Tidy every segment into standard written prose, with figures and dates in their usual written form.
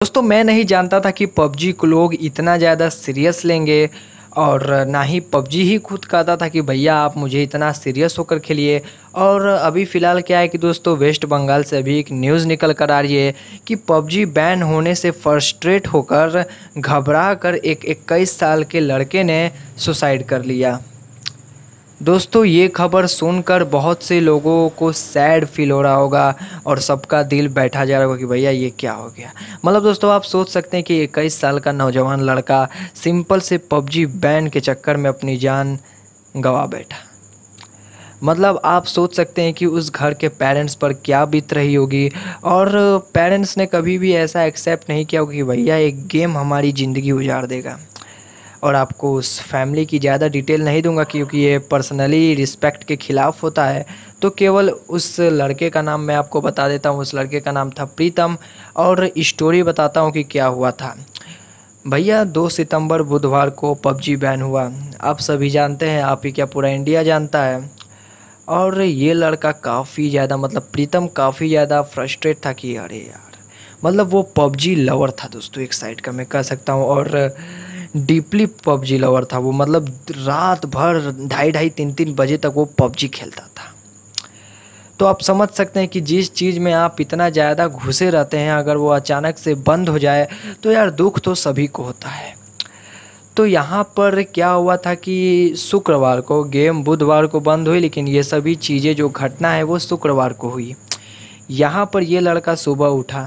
दोस्तों मैं नहीं जानता था कि पबजी को लोग इतना ज़्यादा सीरियस लेंगे और ना ही पबजी ही खुद कहता था कि भैया आप मुझे इतना सीरियस होकर खेलिए। और अभी फ़िलहाल क्या है कि दोस्तों वेस्ट बंगाल से अभी एक न्यूज़ निकल कर आ रही है कि पबजी बैन होने से फ्रस्ट्रेट होकर घबरा कर एक 21 साल के लड़के ने सुसाइड कर लिया। दोस्तों ये खबर सुनकर बहुत से लोगों को सैड फील हो रहा होगा और सबका दिल बैठा जा रहा होगा कि भैया ये क्या हो गया। मतलब दोस्तों आप सोच सकते हैं कि 21 साल का नौजवान लड़का सिंपल से पबजी बैन के चक्कर में अपनी जान गंवा बैठा। मतलब आप सोच सकते हैं कि उस घर के पेरेंट्स पर क्या बीत रही होगी और पेरेंट्स ने कभी भी ऐसा एक्सेप्ट नहीं किया होगा कि भैया एक गेम हमारी ज़िंदगी उजाड़ देगा। और आपको उस फैमिली की ज़्यादा डिटेल नहीं दूंगा क्योंकि ये पर्सनली रिस्पेक्ट के ख़िलाफ़ होता है। तो केवल उस लड़के का नाम मैं आपको बता देता हूँ। उस लड़के का नाम था प्रीतम और स्टोरी बताता हूँ कि क्या हुआ था। भैया 2 सितंबर बुधवार को पबजी बैन हुआ। आप सभी जानते हैं, आप ही क्या पूरा इंडिया जानता है। और ये लड़का काफ़ी ज़्यादा मतलब प्रीतम काफ़ी ज़्यादा फ्रस्ट्रेट था कि अरे यार, मतलब वो पबजी लवर था दोस्तों, एक साइड का मैं कह सकता हूँ। और डीपली पबजी लवर था वो, मतलब रात भर 2:30-3 बजे तक वो पबजी खेलता था। तो आप समझ सकते हैं कि जिस चीज़ में आप इतना ज़्यादा घुसे रहते हैं अगर वो अचानक से बंद हो जाए तो यार दुख तो सभी को होता है। तो यहाँ पर क्या हुआ था कि शुक्रवार को गेम बुधवार को बंद हुई, लेकिन ये सभी चीज़ें जो घटना है वो शुक्रवार को हुई। यहाँ पर ये लड़का सुबह उठा,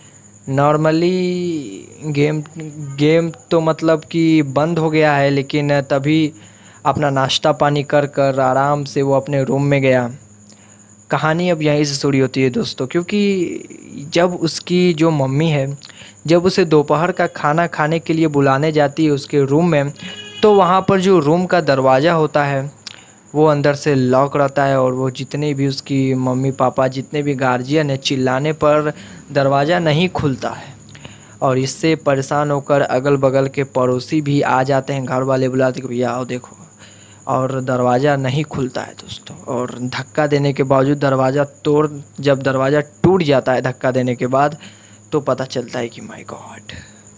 नॉर्मली गेम तो मतलब कि बंद हो गया है, लेकिन तभी अपना नाश्ता पानी कर कर आराम से वो अपने रूम में गया। कहानी अब यहीं से शुरू होती है दोस्तों, क्योंकि जब उसकी जो मम्मी है जब उसे दोपहर का खाना खाने के लिए बुलाने जाती है उसके रूम में, तो वहाँ पर जो रूम का दरवाज़ा होता है वो अंदर से लॉक रहता है। और वो जितने भी उसकी मम्मी पापा जितने भी गार्जियन है चिल्लाने पर दरवाज़ा नहीं खुलता है। और इससे परेशान होकर अगल बगल के पड़ोसी भी आ जाते हैं, घर वाले बुलाते कि भैया आओ देखो, और दरवाज़ा नहीं खुलता है दोस्तों। और धक्का देने के बावजूद जब दरवाज़ा टूट जाता है धक्का देने के बाद, तो पता चलता है कि माय गॉड,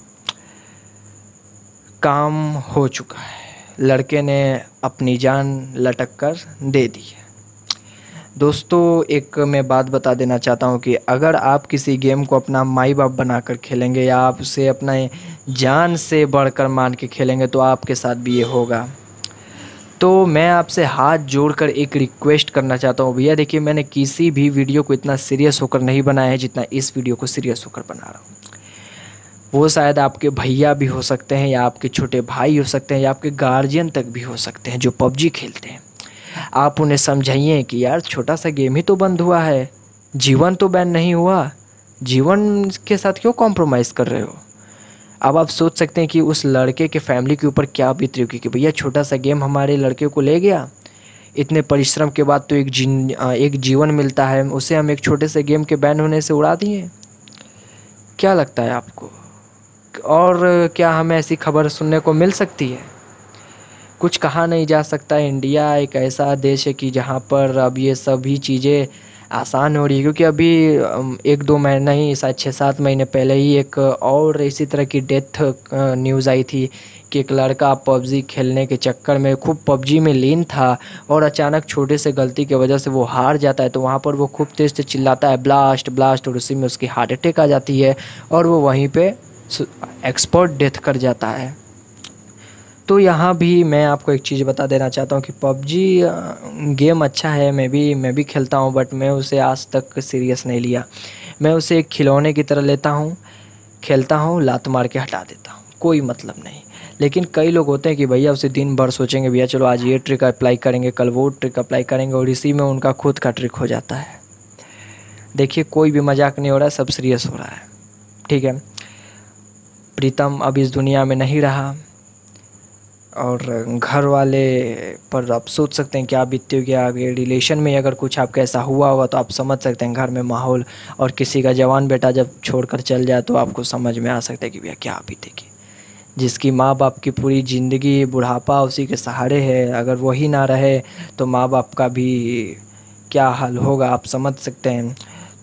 काम हो चुका है, लड़के ने अपनी जान लटक कर दे दी है। दोस्तों एक मैं बात बता देना चाहता हूँ कि अगर आप किसी गेम को अपना माई बाप बनाकर खेलेंगे या आप उसे अपना जान से बढ़कर मान के खेलेंगे तो आपके साथ भी ये होगा। तो मैं आपसे हाथ जोड़कर एक रिक्वेस्ट करना चाहता हूँ भैया, देखिए मैंने किसी भी वीडियो को इतना सीरियस होकर नहीं बनाया है जितना इस वीडियो को सीरियस होकर बना रहा हूँ। वो शायद आपके भैया भी हो सकते हैं या आपके छोटे भाई हो सकते हैं या आपके गार्जियन तक भी हो सकते हैं जो पबजी खेलते हैं। आप उन्हें समझाइए कि यार छोटा सा गेम ही तो बंद हुआ है, जीवन तो बैन नहीं हुआ, जीवन के साथ क्यों कॉम्प्रोमाइज़ कर रहे हो। अब आप सोच सकते हैं कि उस लड़के के फैमिली के ऊपर क्या बीत रही होगी कि भैया छोटा सा गेम हमारे लड़के को ले गया, इतने परिश्रम के बाद तो एक जीवन मिलता है, उसे हम एक छोटे से गेम के बैन होने से उड़ा दिए। क्या लगता है आपको, और क्या हमें ऐसी खबर सुनने को मिल सकती है। कुछ कहा नहीं जा सकता। इंडिया एक ऐसा देश है कि जहाँ पर अब ये सभी चीज़ें आसान हो रही है, क्योंकि अभी 1-2 महीना ही शायद 6-7 महीने पहले ही एक और इसी तरह की डेथ न्यूज़ आई थी कि एक लड़का पबजी खेलने के चक्कर में खूब पबजी में लीन था और अचानक छोटे से गलती की वजह से वो हार जाता है। तो वहाँ पर वो खूब तेज़ से चिल्लाता है ब्लास्ट ब्लास्ट, और उसी में उसकी हार्ट अटैक आ जाती है और वो वहीं पे एक्सपर्ट डेथ कर जाता है। तो यहाँ भी मैं आपको एक चीज़ बता देना चाहता हूँ कि पबजी गेम अच्छा है, मैं भी खेलता हूँ, बट मैं उसे आज तक सीरियस नहीं लिया। मैं उसे एक खिलौने की तरह लेता हूँ, खेलता हूँ, लात मार के हटा देता हूँ, कोई मतलब नहीं। लेकिन कई लोग होते हैं कि भैया उसे दिन भर सोचेंगे भैया चलो आज ये ट्रिक अप्लाई करेंगे, कल वो ट्रिक अप्लाई करेंगे, और इसी में उनका खुद का ट्रिक हो जाता है। देखिए कोई भी मजाक नहीं हो रहा है, सब सीरियस हो रहा है, ठीक है। प्रीतम अब इस दुनिया में नहीं रहा और घर वाले पर आप सोच सकते हैं क्या बीतती होगी। आगे रिलेशन में अगर कुछ आपका ऐसा हुआ होगा तो आप समझ सकते हैं घर में माहौल, और किसी का जवान बेटा जब छोड़कर चल जाए तो आपको समझ में आ सकता है कि भैया क्या बीतेगी। जिसकी माँ बाप की पूरी ज़िंदगी बुढ़ापा उसी के सहारे है, अगर वही ना रहे तो माँ बाप का भी क्या हाल होगा आप समझ सकते हैं।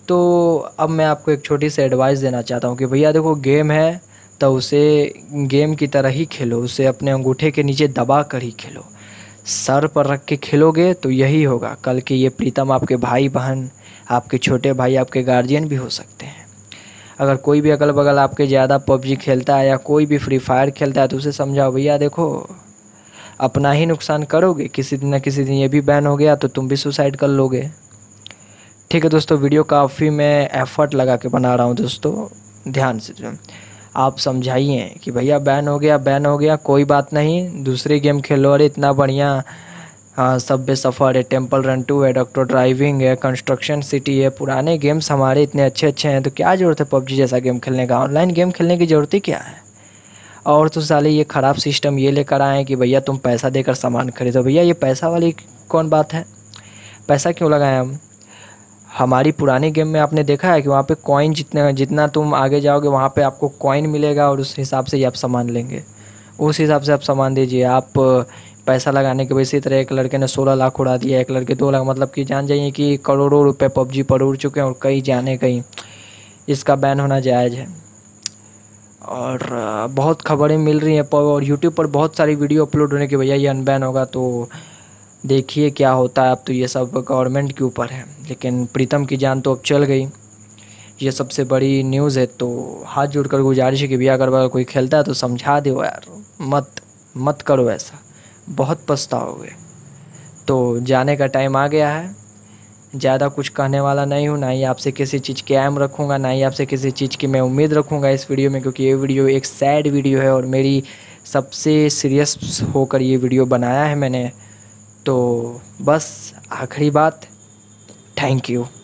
तो अब मैं आपको एक छोटी सी एडवाइस देना चाहता हूँ कि भैया देखो, गेम है तो उसे गेम की तरह ही खेलो, उसे अपने अंगूठे के नीचे दबा कर ही खेलो। सर पर रख के खेलोगे तो यही होगा, कल के ये प्रीतम आपके भाई बहन, आपके छोटे भाई, आपके गार्जियन भी हो सकते हैं। अगर कोई भी अगल बगल आपके ज़्यादा पबजी खेलता है या कोई भी फ्री फायर खेलता है तो उसे समझाओ, भैया देखो अपना ही नुकसान करोगे, किसी दिन ना किसी दिन ये भी बैन हो गया तो तुम भी सुसाइड कर लोगे। ठीक है दोस्तों, वीडियो काफ़ी मैं एफ़र्ट लगा के बना रहा हूँ दोस्तों, ध्यान से आप समझाइए कि भैया बैन हो गया, बैन हो गया, कोई बात नहीं, दूसरी गेम खेलो। अरे इतना बढ़िया, हाँ, सबवे सफ़र है, टेंपल रन 2 है, डॉक्टर ड्राइविंग है, कंस्ट्रक्शन सिटी है, पुराने गेम्स हमारे इतने अच्छे अच्छे हैं, तो क्या ज़रूरत है पबजी जैसा गेम खेलने का? ऑनलाइन गेम खेलने की ज़रूरत ही क्या है? और तो साले ये ख़राब सिस्टम ये लेकर आए हैं कि भैया तुम पैसा देकर सामान खरीदो। भैया ये पैसा वाली कौन बात है? पैसा क्यों लगाएं हम? हमारी पुरानी गेम में आपने देखा है कि वहाँ पे कॉइन जितना तुम आगे जाओगे वहाँ पे आपको कॉइन मिलेगा और उस हिसाब से ही आप सामान लेंगे, उस हिसाब से आप सामान दीजिए। आप पैसा लगाने के वजह से, इसी तरह एक लड़के ने 16 लाख उड़ा दिया, एक लड़के 2 लाख, मतलब कि जान जाइए कि करोड़ों रुपए पबजी पर उड़ चुके हैं और कई जाने कहीं। इसका बैन होना जायज़ है। और बहुत खबरें मिल रही हैं और यूट्यूब पर बहुत सारी वीडियो अपलोड होने की भैया ये अनबैन होगा, तो देखिए क्या होता है। अब तो ये सब गवर्नमेंट के ऊपर है, लेकिन प्रीतम की जान तो अब चल गई, ये सबसे बड़ी न्यूज़ है। तो हाथ जोड़कर गुजारिश है कि भैया अगर कोई खेलता है तो समझा दो यार, मत मत करो ऐसा, बहुत पछताओगे। तो जाने का टाइम आ गया है, ज़्यादा कुछ कहने वाला नहीं हूँ, ना ही आपसे किसी चीज़ के एम रखूँगा, ना ही आपसे किसी चीज़ की मैं उम्मीद रखूँगा इस वीडियो में, क्योंकि ये वीडियो एक सैड वीडियो है और मेरी सबसे सीरियस होकर ये वीडियो बनाया है मैंने। तो बस आखिरी बात, थैंक यू।